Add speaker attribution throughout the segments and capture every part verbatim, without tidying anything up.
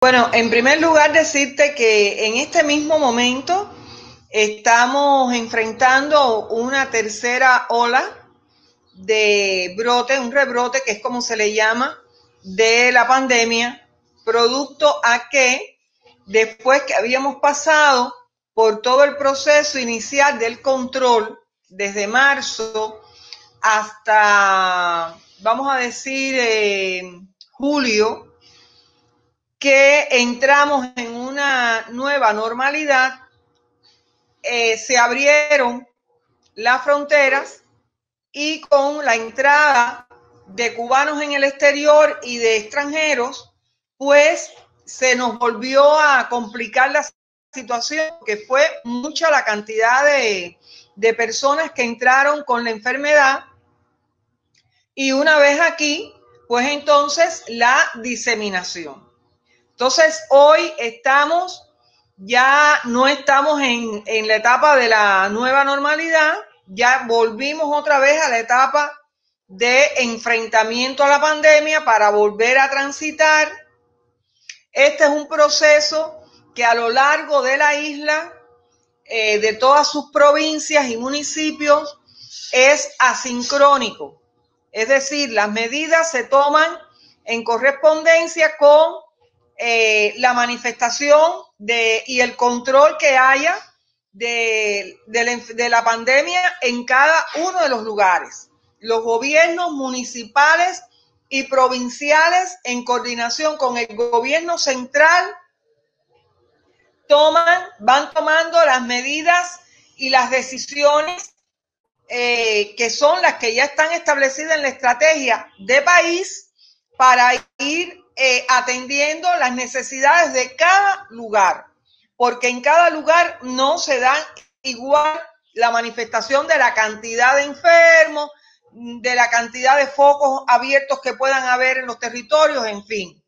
Speaker 1: Bueno, en primer lugar decirte que en este mismo momento estamos enfrentando una tercera ola de brote, un rebrote que es como se le llama, de la pandemia, producto a que después que habíamos pasado por todo el proceso inicial del control, desde marzo hasta, vamos a decir, eh, julio, que entramos en una nueva normalidad, eh, se abrieron las fronteras y con la entrada de cubanos en el exterior y de extranjeros, pues se nos volvió a complicar la situación, que fue mucha la cantidad de, de personas que entraron con la enfermedad, y una vez aquí, pues entonces la diseminación. Entonces hoy estamos, ya no estamos en, en la etapa de la nueva normalidad, ya volvimos otra vez a la etapa de enfrentamiento a la pandemia para volver a transitar. Este es un proceso que a lo largo de la isla, eh, de todas sus provincias y municipios, es asincrónico. Es decir, las medidas se toman en correspondencia con eh, la manifestación de, y el control que haya de, de, la, de la pandemia en cada uno de los lugares. Los gobiernos municipales y provinciales, en coordinación con el gobierno central, toman, van tomando las medidas y las decisiones eh, que son las que ya están establecidas en la estrategia de país para ir eh, atendiendo las necesidades de cada lugar, porque en cada lugar no se da igual la manifestación de la cantidad de enfermos, de la cantidad de focos abiertos que puedan haber en los territorios, en fin.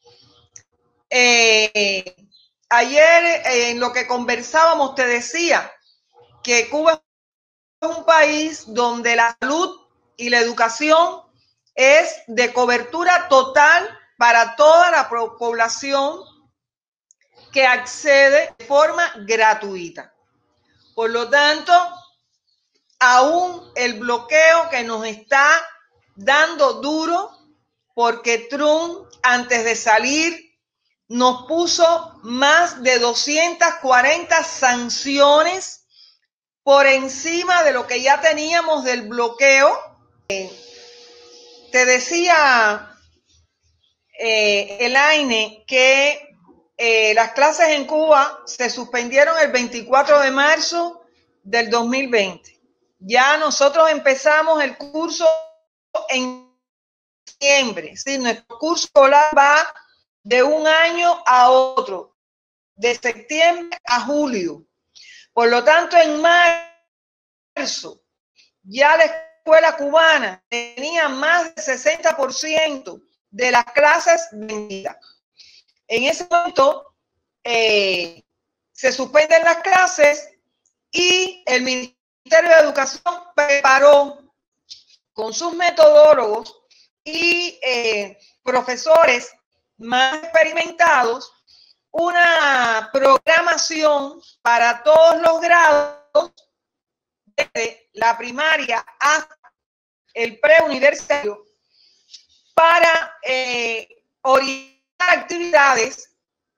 Speaker 1: Eh, ayer eh, en lo que conversábamos te decía que Cuba es un país donde la salud y la educación es de cobertura total para toda la población que accede de forma gratuita. Por lo tanto, aún el bloqueo que nos está dando duro, porque Trump, antes de salir, nos puso más de doscientas cuarenta sanciones por encima de lo que ya teníamos del bloqueo. Eh, te decía, eh, Elaine, que eh, las clases en Cuba se suspendieron el veinticuatro de marzo del dos mil veinte. Ya nosotros empezamos el curso en septiembre, ¿sí? Nuestro curso escolar va de un año a otro, de septiembre a julio. Por lo tanto, en marzo, ya la escuela cubana tenía más del sesenta por ciento de las clases vendidas. En ese momento eh, se suspenden las clases y el Ministerio de Educación preparó con sus metodólogos y eh, profesores más experimentados una programación para todos los grados, desde la primaria hasta el preuniversitario, para eh, orientar actividades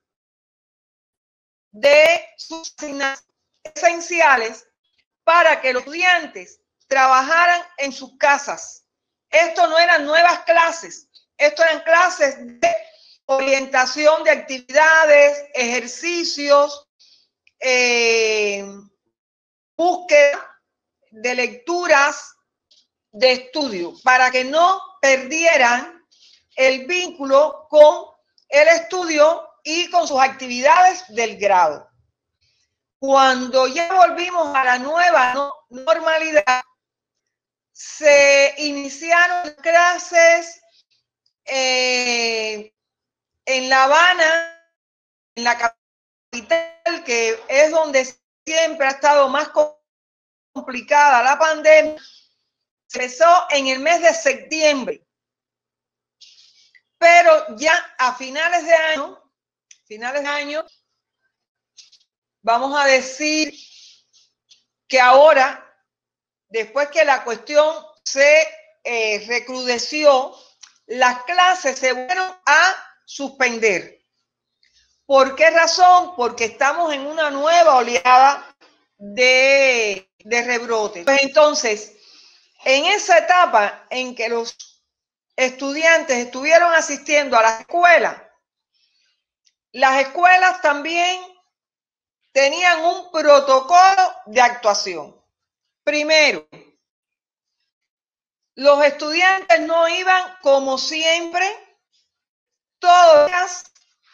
Speaker 1: de sus asignaciones esenciales para que los estudiantes trabajaran en sus casas. Esto no eran nuevas clases, esto eran clases de orientación de actividades, ejercicios, eh, búsqueda de lecturas, de estudio, para que no perdieran el vínculo con el estudio y con sus actividades del grado. Cuando ya volvimos a la nueva no, normalidad, se iniciaron clases eh, en La Habana, en la capital, que es donde siempre ha estado más complicada la pandemia. Empezó en el mes de septiembre, pero ya a finales de año finales de año, vamos a decir que ahora, después que la cuestión se eh, recrudeció, las clases se fueron a suspender. ¿Por qué razón? Porque estamos en una nueva oleada de, de rebrotes. Pues entonces, en esa etapa en que los estudiantes estuvieron asistiendo a la escuela, las escuelas también tenían un protocolo de actuación. Primero, los estudiantes no iban como siempre todos los días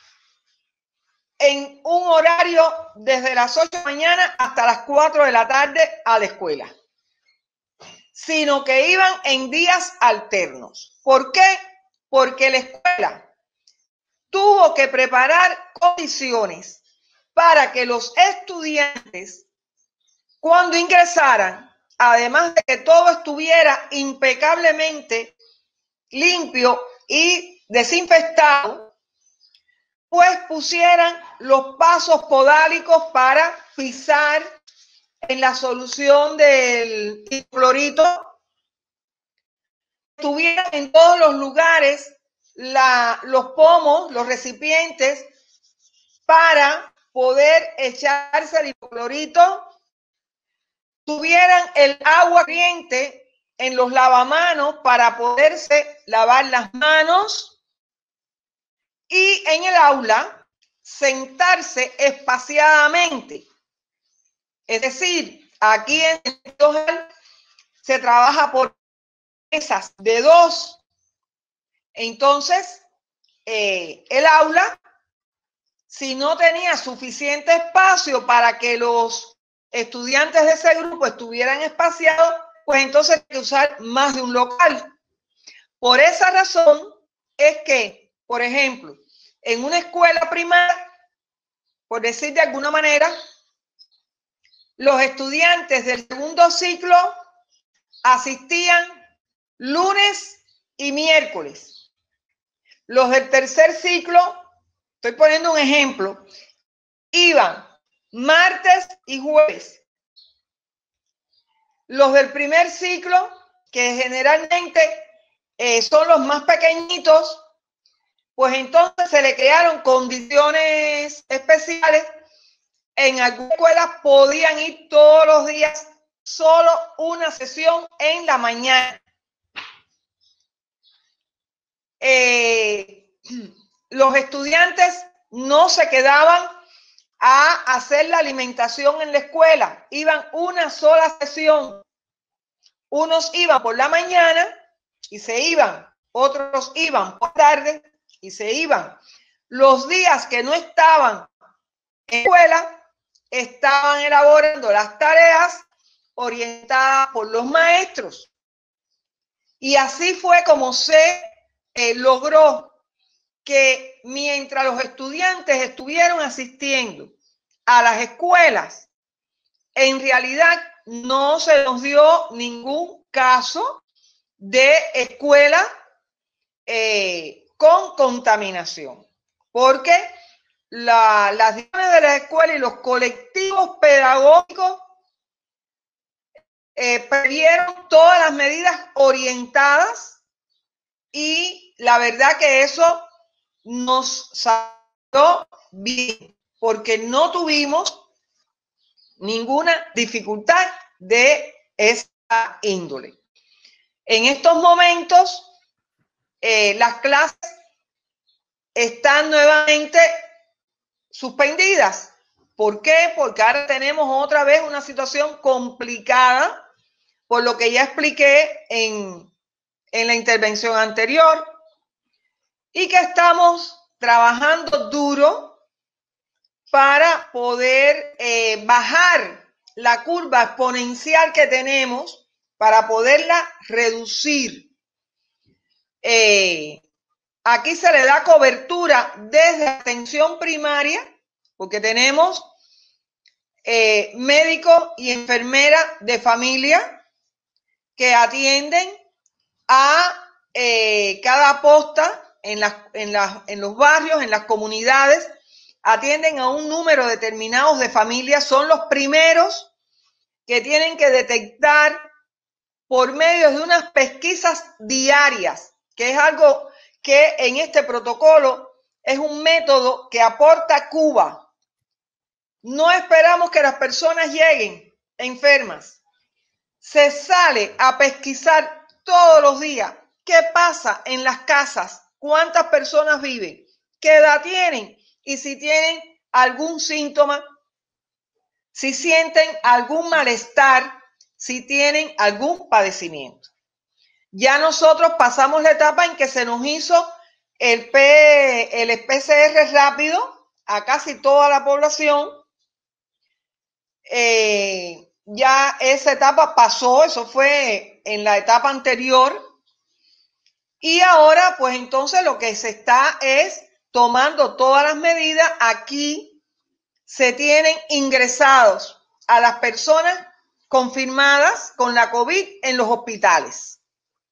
Speaker 1: en un horario desde las ocho de la mañana hasta las cuatro de la tarde a la escuela, sino que iban en días alternos. ¿Por qué? Porque la escuela tuvo que preparar condiciones para que los estudiantes, cuando ingresaran, además de que todo estuviera impecablemente limpio y desinfectado, pues pusieran los pasos podálicos para pisar en la solución del hipoclorito, tuvieran en todos los lugares la, los pomos, los recipientes para poder echarse el hipoclorito, tuvieran el agua corriente en los lavamanos para poderse lavar las manos y en el aula sentarse espaciadamente. Es decir, aquí en el se trabaja por mesas de dos. Entonces, eh, el aula, si no tenía suficiente espacio para que los estudiantes de ese grupo estuvieran espaciados, pues entonces hay que usar más de un local. Por esa razón es que, por ejemplo, en una escuela primaria, por decir de alguna manera, los estudiantes del segundo ciclo asistían lunes y miércoles. Los del tercer ciclo, estoy poniendo un ejemplo, iban martes y jueves. Los del primer ciclo, que generalmente eh, son los más pequeñitos, pues entonces se le crearon condiciones especiales. En algunas escuelas podían ir todos los días, solo una sesión en la mañana. Eh, los estudiantes no se quedaban a hacer la alimentación en la escuela, iban una sola sesión. Unos iban por la mañana y se iban, otros iban por la tarde y se iban. Los días que no estaban en la escuela, estaban elaborando las tareas orientadas por los maestros. Y así fue como se eh, logró que mientras los estudiantes estuvieron asistiendo a las escuelas, en realidad no se nos dio ningún caso de escuela eh, con contaminación, porque la, las direcciones de la escuela y los colectivos pedagógicos eh, previeron todas las medidas orientadas y la verdad que eso nos salió bien, porque no tuvimos ninguna dificultad de esa índole. En estos momentos, eh, las clases están nuevamente suspendidas. ¿Por qué? Porque ahora tenemos otra vez una situación complicada, por lo que ya expliqué en, en la intervención anterior, y que estamos trabajando duro para poder eh, bajar la curva exponencial que tenemos, para poderla reducir. Eh, aquí se le da cobertura desde atención primaria, porque tenemos eh, médicos y enfermeras de familia que atienden a eh, cada posta en, las, en, las, en los barrios, en las comunidades, atienden a un número determinado de familias, son los primeros que tienen que detectar por medio de unas pesquisas diarias, que es algo que en este protocolo es un método que aporta Cuba. No esperamos que las personas lleguen enfermas. Se sale a pesquisar todos los días qué pasa en las casas, cuántas personas viven, qué edad tienen y si tienen algún síntoma, si sienten algún malestar, si tienen algún padecimiento. Ya nosotros pasamos la etapa en que se nos hizo el, P, el P C R rápido a casi toda la población. Eh, ya esa etapa pasó, eso fue en la etapa anterior. Y ahora, pues entonces lo que se está es tomando todas las medidas. Aquí se tienen ingresados a las personas confirmadas con la COVID en los hospitales.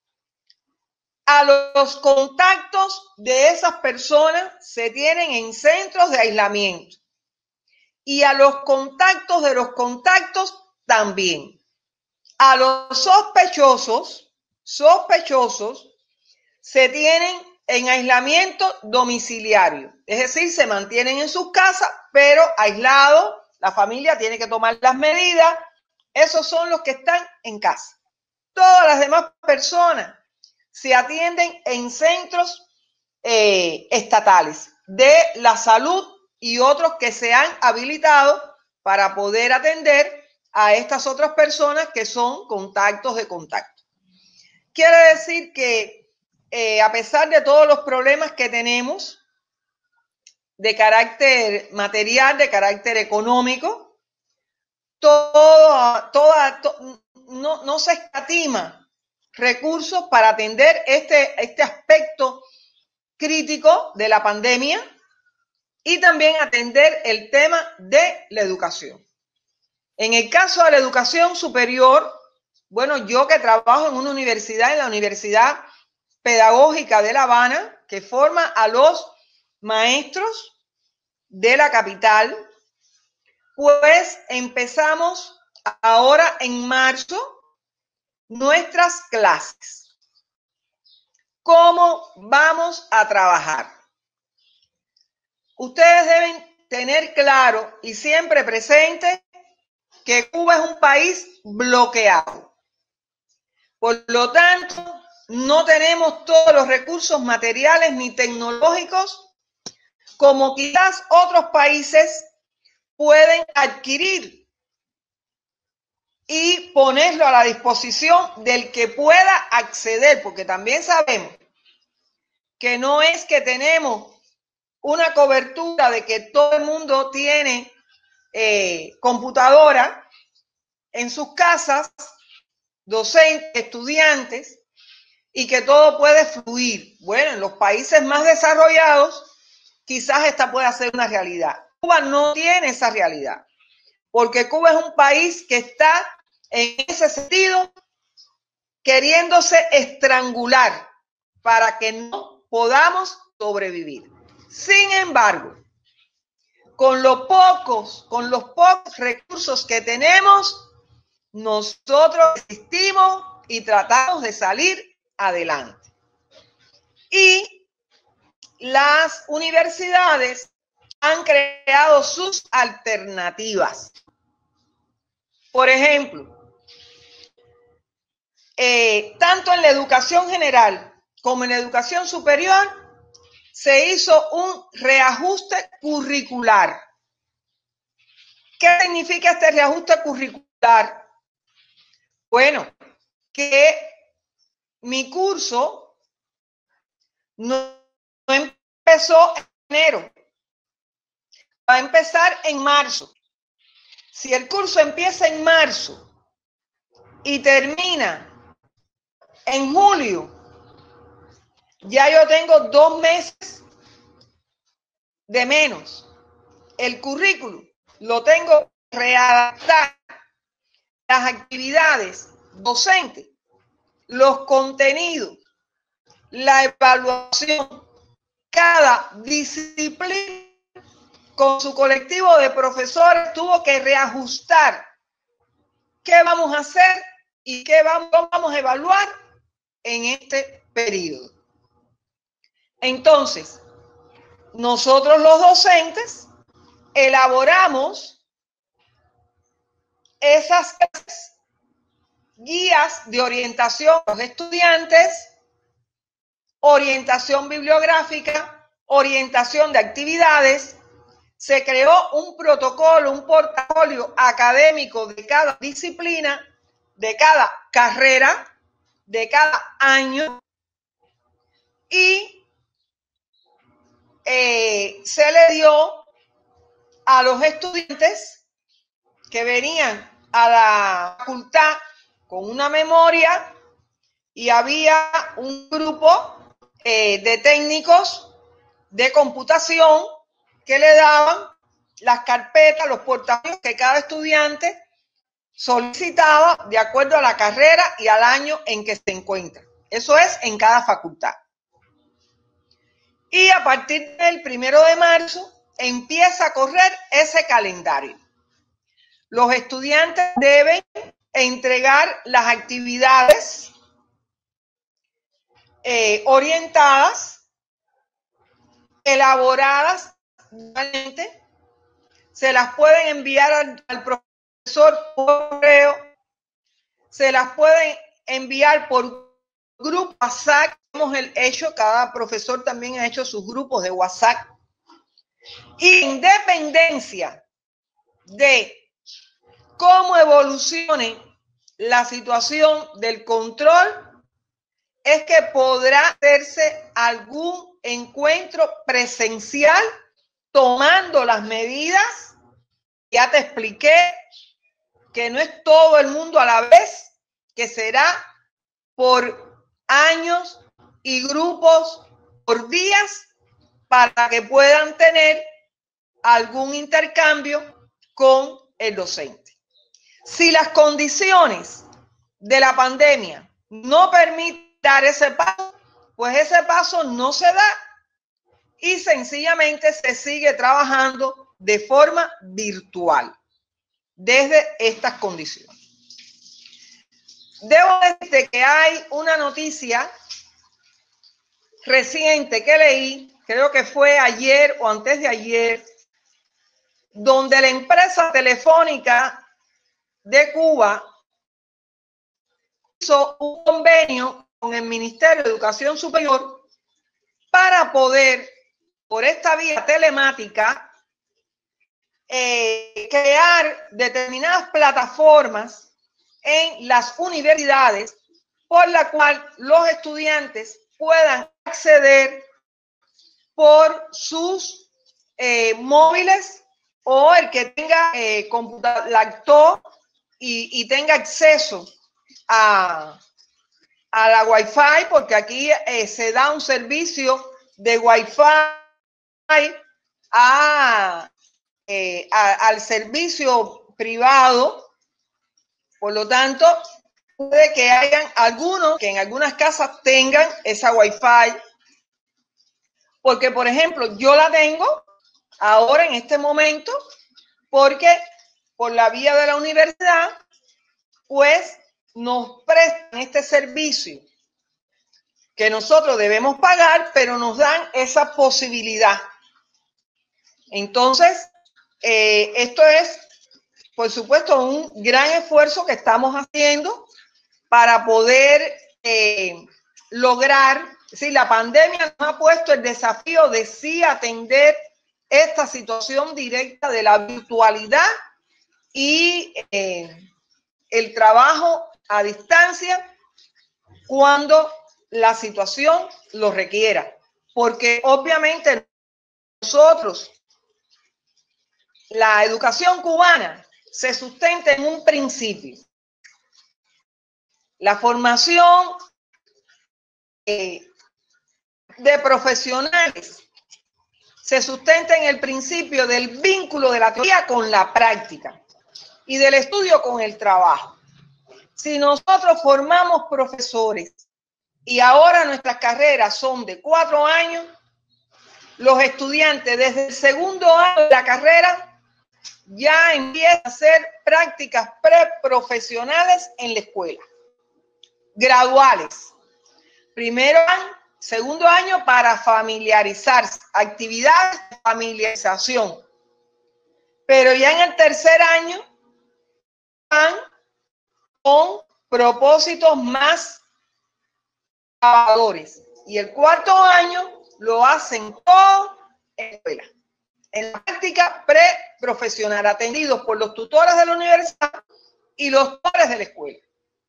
Speaker 1: A los contactos de esas personas se tienen en centros de aislamiento. Y a los contactos de los contactos también. A los sospechosos, sospechosos, se tienen en aislamiento domiciliario. Es decir, se mantienen en sus casas, pero aislados. La familia tiene que tomar las medidas. Esos son los que están en casa. Todas las demás personas se atienden en centros eh, estatales de la salud y otros que se han habilitado para poder atender a estas otras personas que son contactos de contacto. Quiere decir que eh, a pesar de todos los problemas que tenemos de carácter material, de carácter económico, todo, toda, to, no, no se escatima recursos para atender este, este aspecto crítico de la pandemia y también atender el tema de la educación. En el caso de la educación superior, bueno, yo que trabajo en una universidad, en la Universidad Pedagógica de La Habana, que forma a los maestros de la capital, pues empezamos ahora en marzo nuestras clases. ¿Cómo vamos a trabajar? Ustedes deben tener claro y siempre presente que Cuba es un país bloqueado. Por lo tanto, no tenemos todos los recursos materiales ni tecnológicos como quizás otros países pueden adquirir y ponerlo a la disposición del que pueda acceder, porque también sabemos que no es que tenemos una cobertura de que todo el mundo tiene eh, computadora en sus casas, docentes, estudiantes, y que todo puede fluir. Bueno, en los países más desarrollados, quizás esta pueda ser una realidad. Cuba no tiene esa realidad, porque Cuba es un país que está en ese sentido queriéndose estrangular para que no podamos sobrevivir. Sin embargo, con los pocos, con los pocos recursos que tenemos, nosotros resistimos y tratamos de salir adelante. Y las universidades han creado sus alternativas. Por ejemplo, eh, tanto en la educación general como en la educación superior, se hizo un reajuste curricular. ¿Qué significa este reajuste curricular? Bueno, que mi curso no, no empezó en enero, va a empezar en marzo. Si el curso empieza en marzo y termina en julio, ya yo tengo dos meses de menos. El currículum lo tengo que readaptar, las actividades docentes, los contenidos, la evaluación, cada disciplina con su colectivo de profesores, tuvo que reajustar qué vamos a hacer y qué vamos, vamos a evaluar en este periodo. Entonces, nosotros los docentes elaboramos esas guías de orientación a los estudiantes, orientación bibliográfica, orientación de actividades. Se creó un protocolo, un portafolio académico de cada disciplina, de cada carrera, de cada año, y eh, se le dio a los estudiantes que venían a la facultad con una memoria, y había un grupo eh, de técnicos de computación que le daban las carpetas, los portafolios que cada estudiante solicitaba de acuerdo a la carrera y al año en que se encuentra. Eso es en cada facultad. Y a partir del primero de marzo empieza a correr ese calendario. Los estudiantes deben entregar las actividades eh, orientadas, elaboradas, se las pueden enviar al, al profesor por correo, se las pueden enviar por grupo WhatsApp. Hemos hecho, cada profesor también ha hecho sus grupos de WhatsApp. Y independencia de cómo evolucione la situación del control, es que podrá hacerse algún encuentro presencial tomando las medidas. Ya te expliqué que no es todo el mundo a la vez, que será por años y grupos por días para que puedan tener algún intercambio con el docente. Si las condiciones de la pandemia no permiten dar ese paso, pues ese paso no se da y sencillamente se sigue trabajando de forma virtual desde estas condiciones. Debo decirte que hay una noticia reciente que leí, creo que fue ayer o antes de ayer, donde la empresa telefónica de Cuba hizo un convenio con el Ministerio de Educación Superior para poder, por esta vía telemática, eh, crear determinadas plataformas en las universidades por la cual los estudiantes puedan acceder por sus eh, móviles, o el que tenga eh, computador, laptop y, y tenga acceso a, a la Wi-Fi, porque aquí eh, se da un servicio de Wi-Fi a, eh, a, al servicio privado. Por lo tanto, puede que hayan algunos que en algunas casas tengan esa Wi-Fi, porque, por ejemplo, yo la tengo ahora en este momento, porque por la vía de la universidad, pues nos prestan este servicio que nosotros debemos pagar, pero nos dan esa posibilidad. Entonces, eh, esto es, por supuesto, un gran esfuerzo que estamos haciendo para poder eh, lograr, si la pandemia nos ha puesto el desafío de sí atender esta situación directa de la virtualidad y eh, el trabajo a distancia cuando la situación lo requiera, porque obviamente nosotros, la educación cubana se sustenta en un principio. La formación eh, de profesionales se sustenta en el principio del vínculo de la teoría con la práctica y del estudio con el trabajo. Si nosotros formamos profesores y ahora nuestras carreras son de cuatro años, los estudiantes desde el segundo año de la carrera ya empiezan a hacer prácticas preprofesionales en la escuela, graduales. Primero año, segundo año para familiarizarse, actividades de familiarización. Pero ya en el tercer año van con propósitos más trabajadores. Y el cuarto año lo hacen todo en la escuela, en la práctica preprofesional, atendidos por los tutores de la universidad y los tutores de la escuela.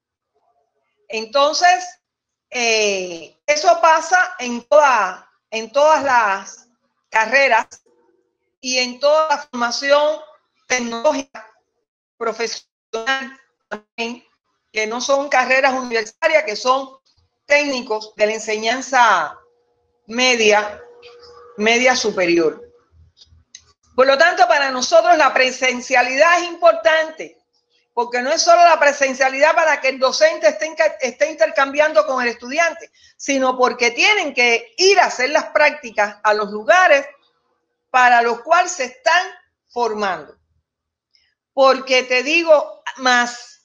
Speaker 1: Entonces, eh, eso pasa en, toda, en todas las carreras y en toda la formación tecnológica profesional también, que no son carreras universitarias, que son técnicos de la enseñanza media, media superior. Por lo tanto, para nosotros la presencialidad es importante, porque no es solo la presencialidad para que el docente esté, esté intercambiando con el estudiante, sino porque tienen que ir a hacer las prácticas a los lugares para los cuales se están formando. Porque te digo más,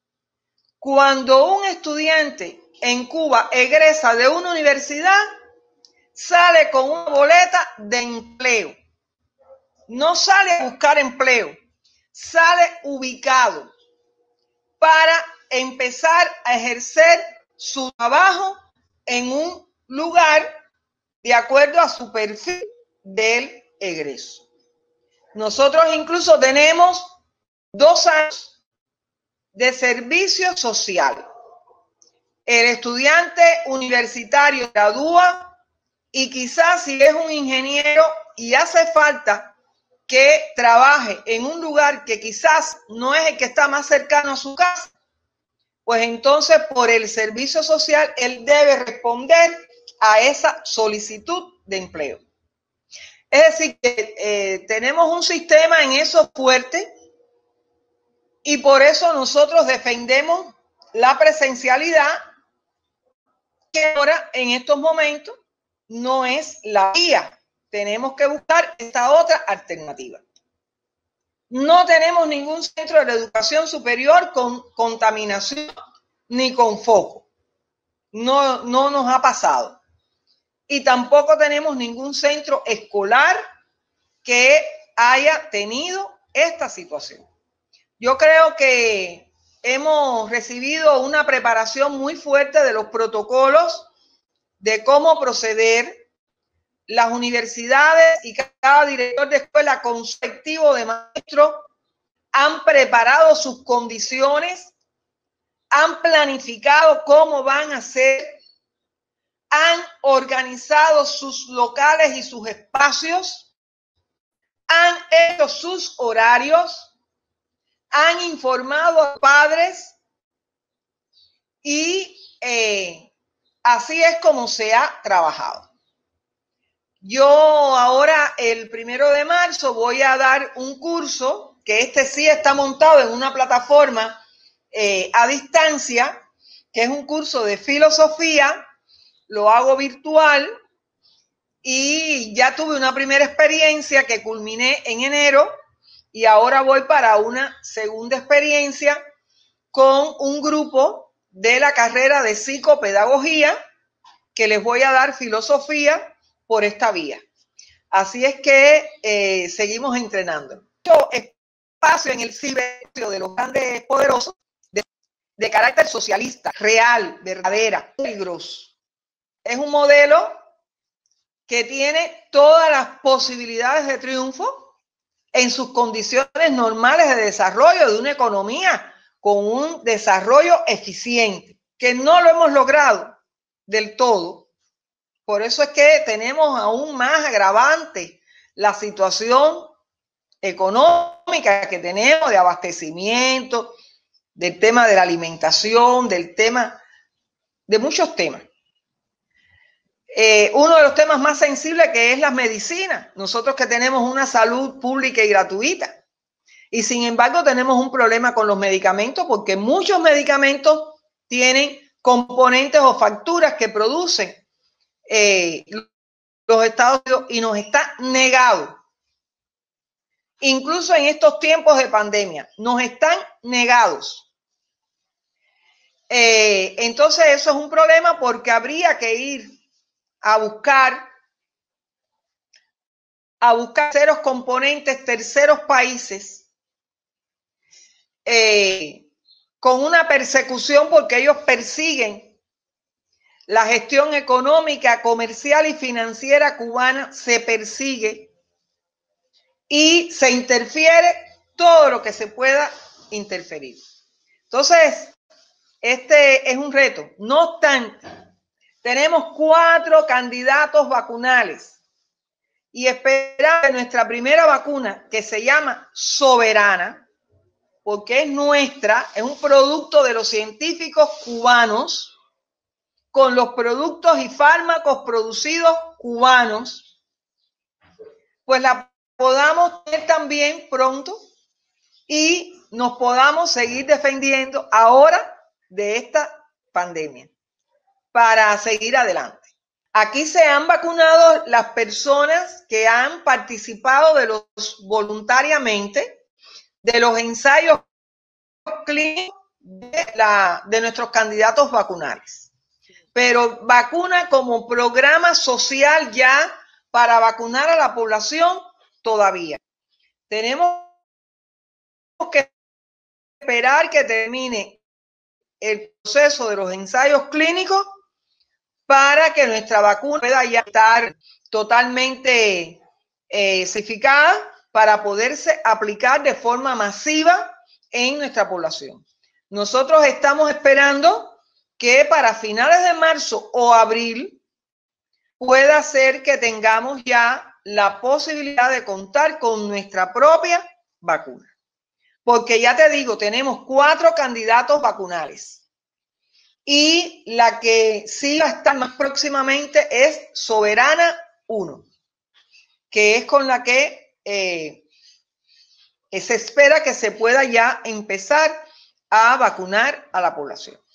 Speaker 1: cuando un estudiante en Cuba egresa de una universidad, sale con una boleta de empleo. No sale a buscar empleo, sale ubicado para empezar a ejercer su trabajo en un lugar de acuerdo a su perfil del egreso. Nosotros incluso tenemos dos años de servicio social. El estudiante universitario gradúa y quizás si es un ingeniero y hace falta que trabaje en un lugar que quizás no es el que está más cercano a su casa, pues entonces por el servicio social él debe responder a esa solicitud de empleo. Es decir, que eh, tenemos un sistema en eso fuerte y por eso nosotros defendemos la presencialidad, que ahora en estos momentos no es la vía. Tenemos que buscar esta otra alternativa. No tenemos ningún centro de educación superior con contaminación ni con foco. No, no nos ha pasado. Y tampoco tenemos ningún centro escolar que haya tenido esta situación. Yo creo que hemos recibido una preparación muy fuerte de los protocolos de cómo proceder. Las universidades y cada director de escuela con su colectivo de maestros han preparado sus condiciones, han planificado cómo van a ser, han organizado sus locales y sus espacios, han hecho sus horarios, han informado a los padres y eh, así es como se ha trabajado. Yo ahora, el primero de marzo, voy a dar un curso, que este sí está montado en una plataforma eh, a distancia, que es un curso de filosofía, lo hago virtual y ya tuve una primera experiencia que culminé en enero y ahora voy para una segunda experiencia con un grupo de la carrera de psicopedagogía que les voy a dar filosofía por esta vía. Así es que eh, seguimos entrenando. Espacio en el ciberespacio de los grandes poderosos de, de carácter socialista, real, verdadera, peligroso. Es un modelo que tiene todas las posibilidades de triunfo en sus condiciones normales de desarrollo de una economía con un desarrollo eficiente, que no lo hemos logrado del todo. Por eso es que tenemos aún más agravante la situación económica que tenemos de abastecimiento, del tema de la alimentación, del tema de muchos temas. Eh, uno de los temas más sensibles que es las medicinas. Nosotros que tenemos una salud pública y gratuita. Y sin embargo tenemos un problema con los medicamentos porque muchos medicamentos tienen componentes o facturas que producen Eh, los Estados Unidos y nos está negado. Incluso en estos tiempos de pandemia, nos están negados. Eh, entonces eso es un problema porque habría que ir a buscar, a buscar terceros componentes, terceros países, eh, con una persecución porque ellos persiguen la gestión económica, comercial y financiera cubana, se persigue y se interfiere todo lo que se pueda interferir. Entonces, este es un reto. No obstante, tenemos cuatro candidatos vacunales y esperamos que nuestra primera vacuna, que se llama Soberana, porque es nuestra, es un producto de los científicos cubanos, con los productos y fármacos producidos cubanos, pues la podamos tener también pronto y nos podamos seguir defendiendo ahora de esta pandemia para seguir adelante. Aquí se han vacunado las personas que han participado de los voluntariamente de los ensayos clínicos de, la, de nuestros candidatos vacunales. Pero vacuna como programa social ya para vacunar a la población todavía. Tenemos que esperar que termine el proceso de los ensayos clínicos para que nuestra vacuna pueda ya estar totalmente eh, certificada para poderse aplicar de forma masiva en nuestra población. Nosotros estamos esperando que para finales de marzo o abril pueda ser que tengamos ya la posibilidad de contar con nuestra propia vacuna. Porque ya te digo, tenemos cuatro candidatos vacunales. Y la que sí va a estar más próximamente es Soberana uno, que es con la que eh, se espera que se pueda ya empezar a vacunar a la población.